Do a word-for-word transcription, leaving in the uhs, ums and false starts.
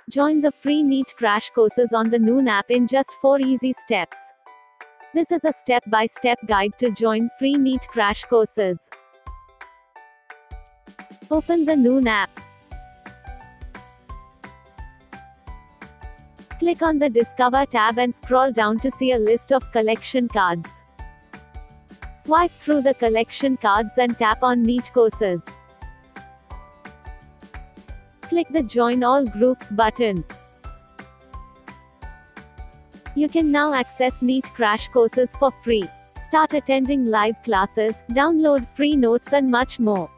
Join the free NEET crash courses on the Noon app in just four easy steps. This is a step-by-step guide to join free NEET crash courses. Open the Noon app. Click on the Discover tab and scroll down to see a list of collection cards. Swipe through the collection cards and tap on NEET courses. Click the Join All Groups button. You can now access NEET crash courses for free. Start attending live classes, download free notes and much more.